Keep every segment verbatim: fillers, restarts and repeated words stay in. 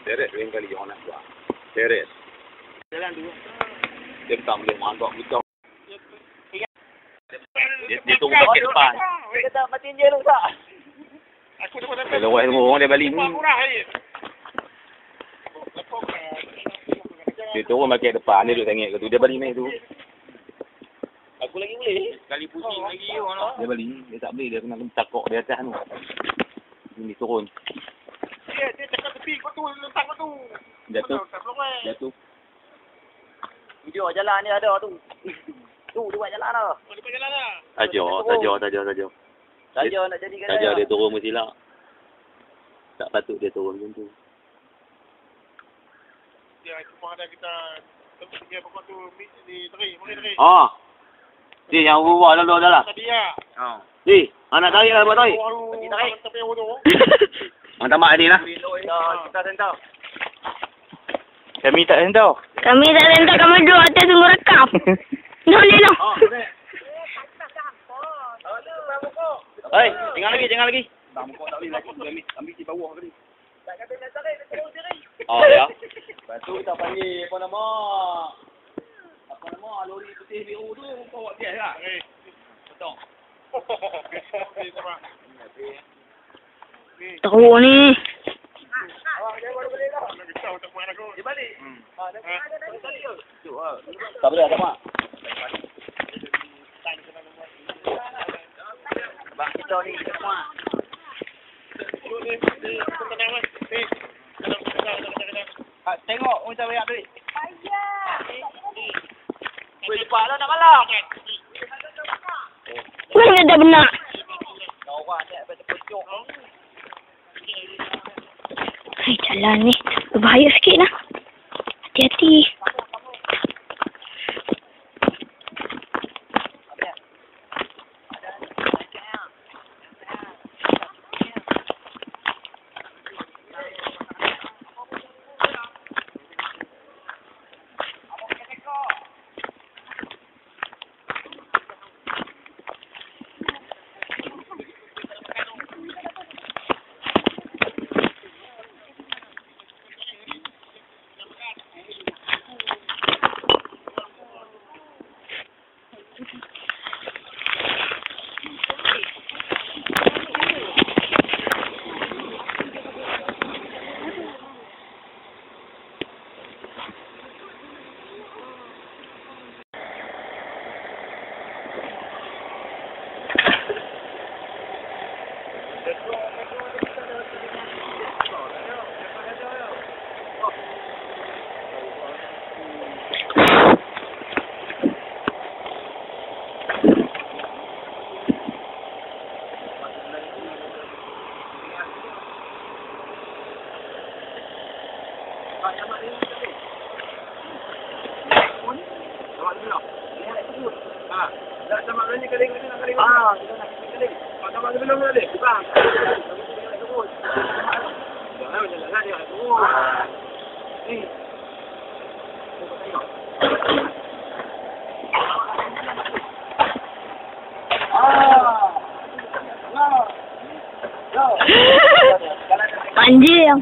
Seret lain kali orang nak buat. Seret. Jalan tu. Dia tak boleh mantap betul. Dia, dia tunggu kat depan. Dia kata mati je lu tak. Aku dah dah. Kalau orang orang dia balik ni. Dia turun bagi depan dia duduk tengok ke tu. Dia balik ni tu. Aku lagi boleh. Sekali pusing lagi orang. Dia balik. Dia tak boleh. Dia kena takok di atas tu. Ini turun. Dia dia cakap tepi kau tu letak kau tu. Jatuh. Jatuh. Video jalan ni ada tu. Tu dia buat jalan dah. Oh, dia buat jalan dah. Tajau, tajau, tajau, tajau. Tajau nak jadi kata. Tajau dia turun mesti lah. Tak patut dia turun macam tu. Ya, cuma ada kita dia pokok tu di teri, mari teri. Ah. Dia yang buat lalu dah lah. Tadi ya. Ha. Di, anak tarik lah buat tarik. Bagi tarik tapi tu. Orang tamak ni lah. Kita sentau. Kami tak sentau. Kami tak sentau, kami duduk atas tunggu rekam. No, no, no. Hei, tinggal lagi, tinggal lagi. Tak, muka tak boleh lagi. Ambil, ambil di bawah tadi. Tak kata nak tarik, dia terus diri. Oh, ya. Lepas tu kita panggil apa nama? Apa nama? Lori putih biru tu bawa bias lah. Eh, betul. Tahu ni. Dia balik. Tak boleh, tak mak. Bang kita ni kita semua. Tengok kita bayar duit. Bayar. Weh cepat lah nak kalah. Mana dah benar? Kau orang ni betul pocok. Hai, jalan ni berbahaya sikit lah. Hati-hati. Panjang.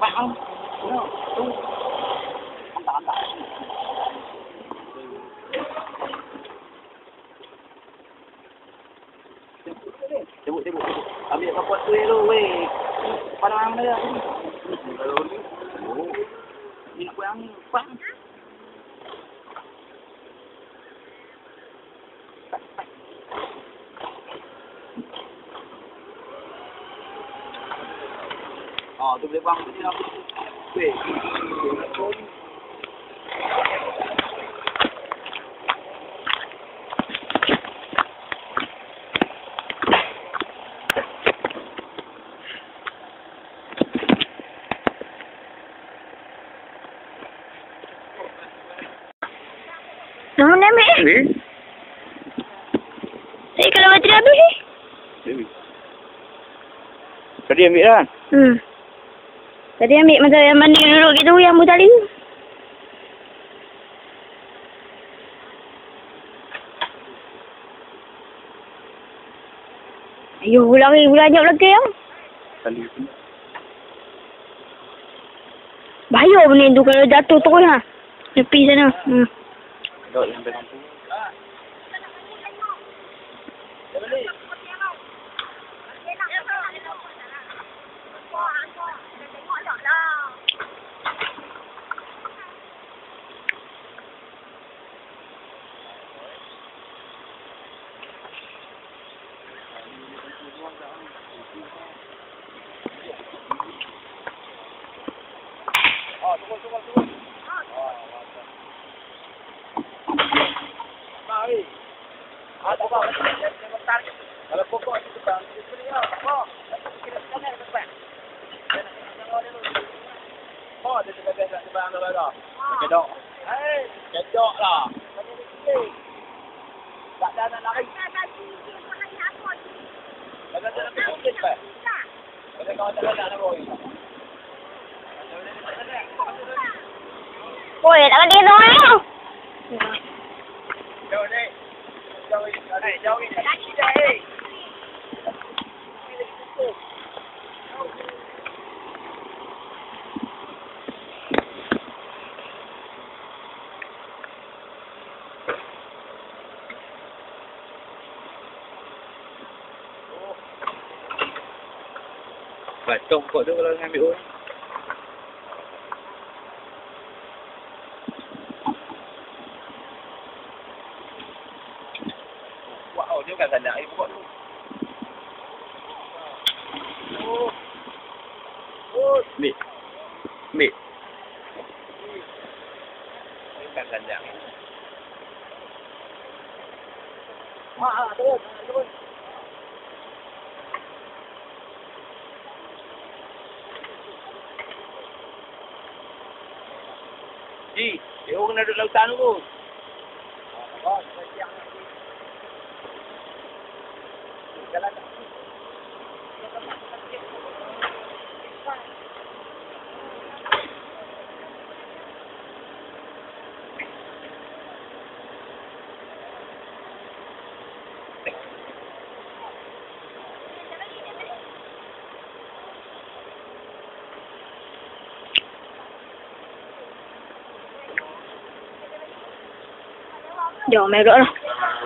pak không? Antak, antak. Cebut, cebut. Ambil kapot tu tu, weh. Padang dia. Kalau ni. Oh. Ni nak buang ni, pang. Oh, tu boleh buang tu ni. Weh. Nama nak ambil? Eh? Eh, kalau mati dah habis eh? Tadi ambil lah. Hmm. Tadi ambil masa yang mandi duduk gitu yang bertali tu. Ayuh, lari belanja belakang. Tali tu. Bahaya benda tu kalau jatuh terus ha. Tepi sana. Hmm. Dok yang belakang tu. Oh, tunggu, tunggu, tunggu. Mari. Ada apa? Sebentar. Kalau pokok itu bang, itu dia. Oh, kita sana ke depan. Oh, dia sudah biasa seberang tu lah. Kedok. Eh, kedok lah. Tak ada nak lari. Kalau ada nak pergi apa? Kalau kau tak ada nak pergi. Oi, tak ada dia tu. Jauh ni. Jauh ni. Jauh ni. Lagi dah eh. Bacok kok tu kalau ambil orang. Wow, dia bukan sandak air pokok tu. Oh. Oh, Ambil. Ambil. dia bukan sandak. Mak, turun, turun. Ji, dia orang kena duduk lautan tu. Oh, siang lagi. Jalan tak. Jom, merok lah.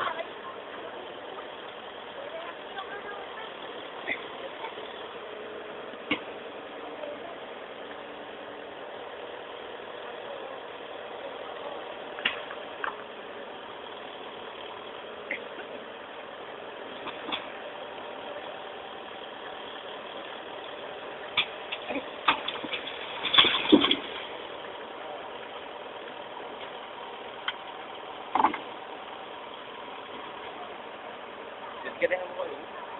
Kita yang buat.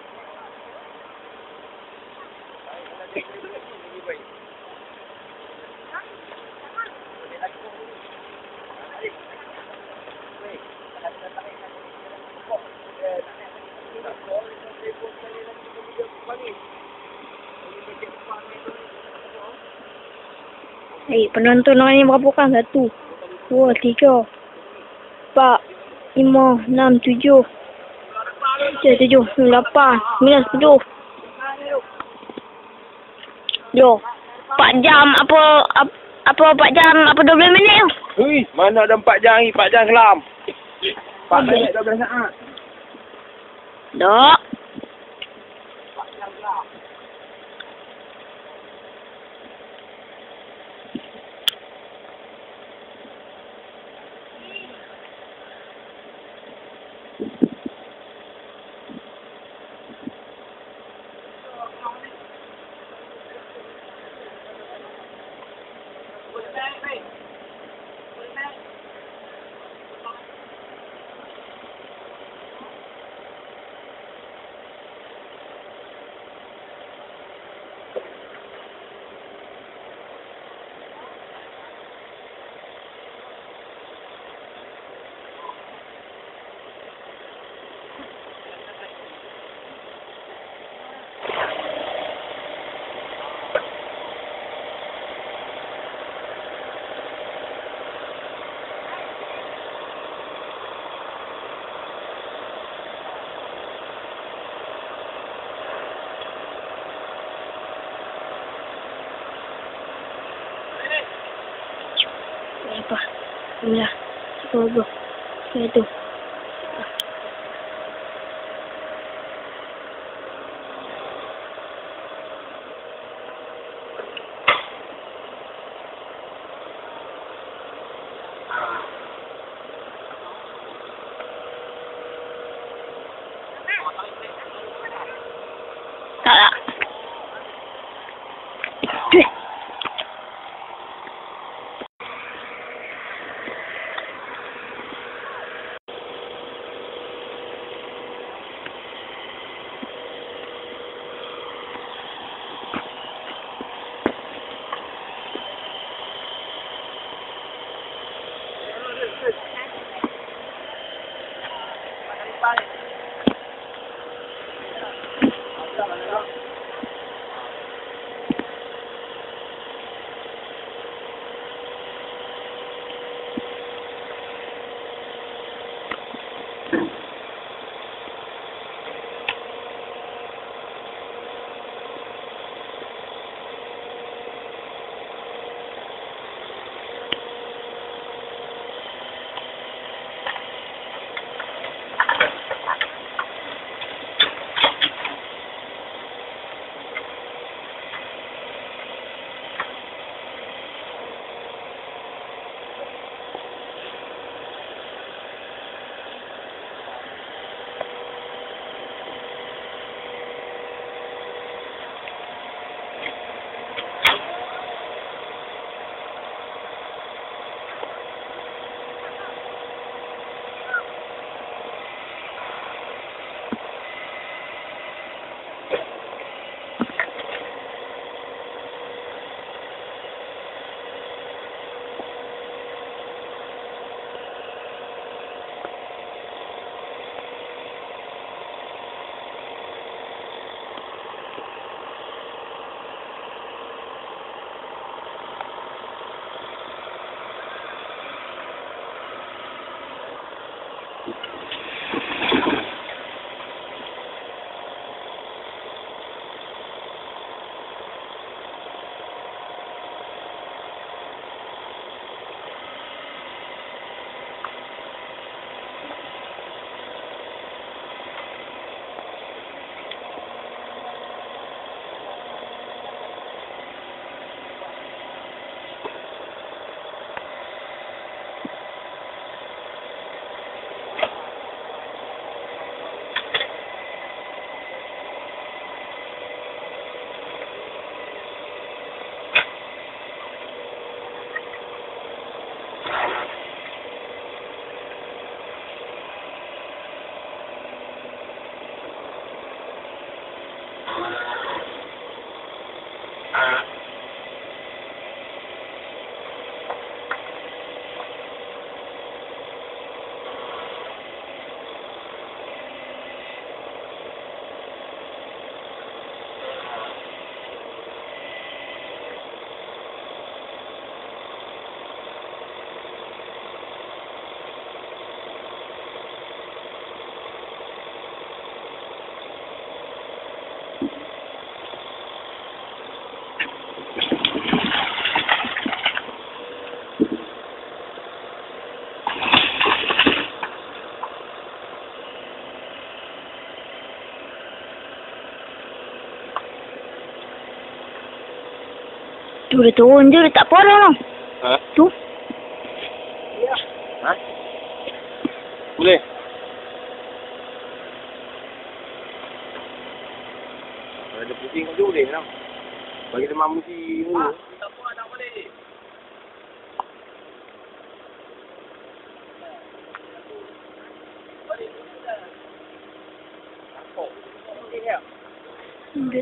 Eh, penonton orang ni berapa kan? Satu, dua, tiga, empat, lima, enam, tujuh. Tujuh, tujuh, lapan, sembilan, sepuluh. Jom. empat jam apa apa, apa empat jam apa dua belas minit tu. Hui, mana ada empat jam ni, empat jam kelam. empat minit dua belas saat. Dok. Apa? Mula. Bobo. Itu. Tak tak. Tu dia turun je, dia tak porong. Ha? Tu. Ha? Boleh? Kalau ada pusing kat dia boleh tau. Bagi dia mamu si mulu. Tak apa, tak boleh. Good.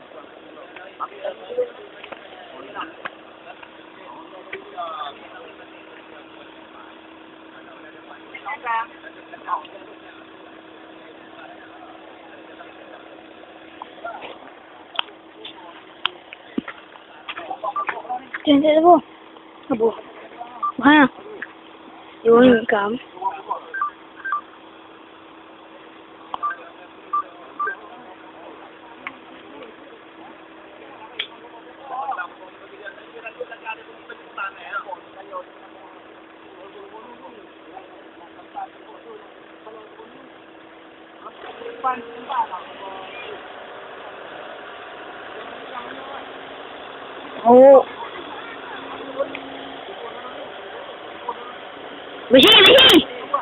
Jangan tak apa. Apa? Mana? You want to come? Oh. Bersih, bersih.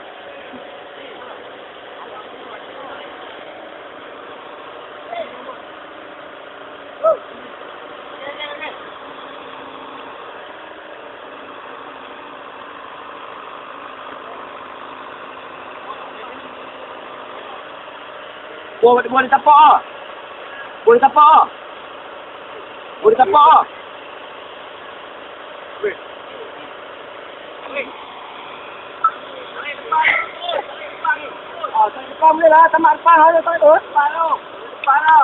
Boleh boleh tapak ah. Boleh tapak ah. Boleh tapak ah. Ah, tak depan boleh lah, tamak depan ada tak tu. Depan tu. Depan lah.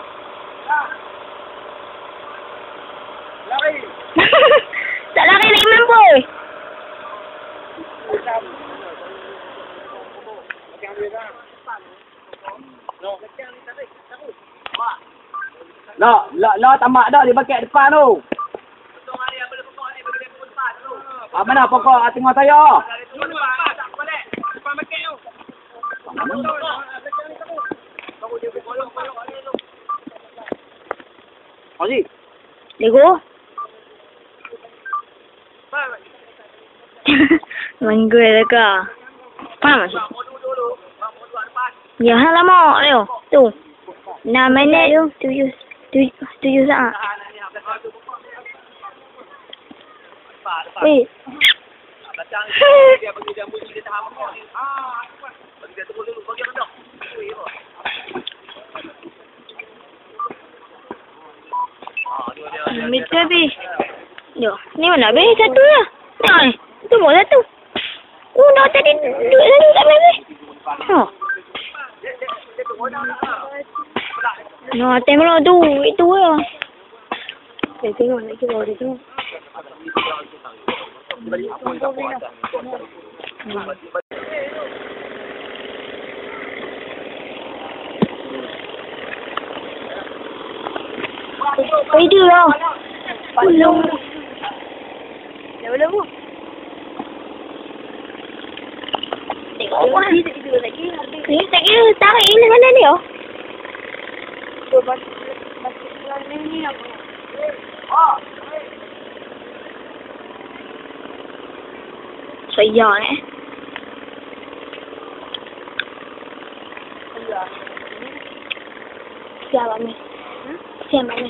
Lari. Tak lari lagi mampu. Lah, lah, lah tamak dah dia pakai depan tu. Ah, mana pokok ah, tengok saya. Haji. Lego. Manggu lega. Faham masih? Ya, lama ayo. Tu. Enam minit tu. Tujuh. Tujuh, tujuh saat. Eh. Meter habis. Yo, ni mana habis satu lah. Tengok ni. Tu bawa satu. Oh, dah tadi duduk satu tak habis. Ha. No, tengok tu. Itu lah. Saya tengok nak ke bawah dia tu. Pwede lah. Belum. Dah belum pun. Tengok apa. Ni tak kira tarik ni mana dia? Tu balik balik ni ni aku. Saya eh. Siapa ni? Siapa ni?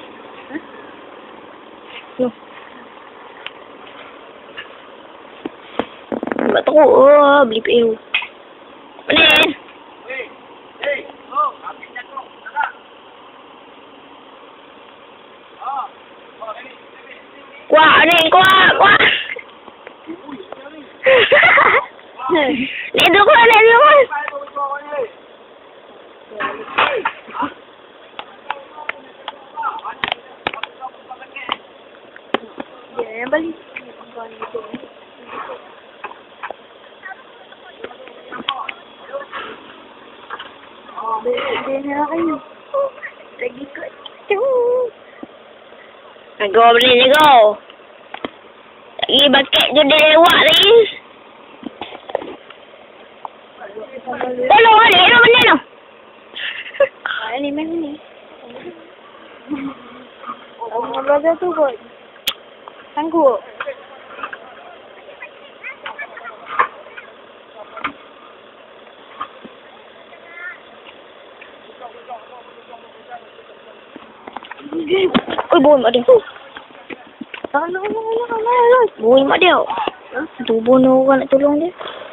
Loh. Sebab teruk oh, beli P U. Mana? Hei, hei, oh, kami jatuh, tak? Ah, oh, ini, ini, ini. Kuat ni, kuat, kuat. Lihat tu kuat, lihat tu kuat. Jangan balik. Dia lari. Lagi kat tu. Go boleh ni go. Lagi baket tu dia lewat lagi. Tolong ada mana benda tu? Ah ni mana ni? Oh, belajar tu kot. Sanggup. Oi, boy mak dia. Jangan, jangan, jangan, jangan. Boy mak dia. Tu bunuh orang nak tolong dia.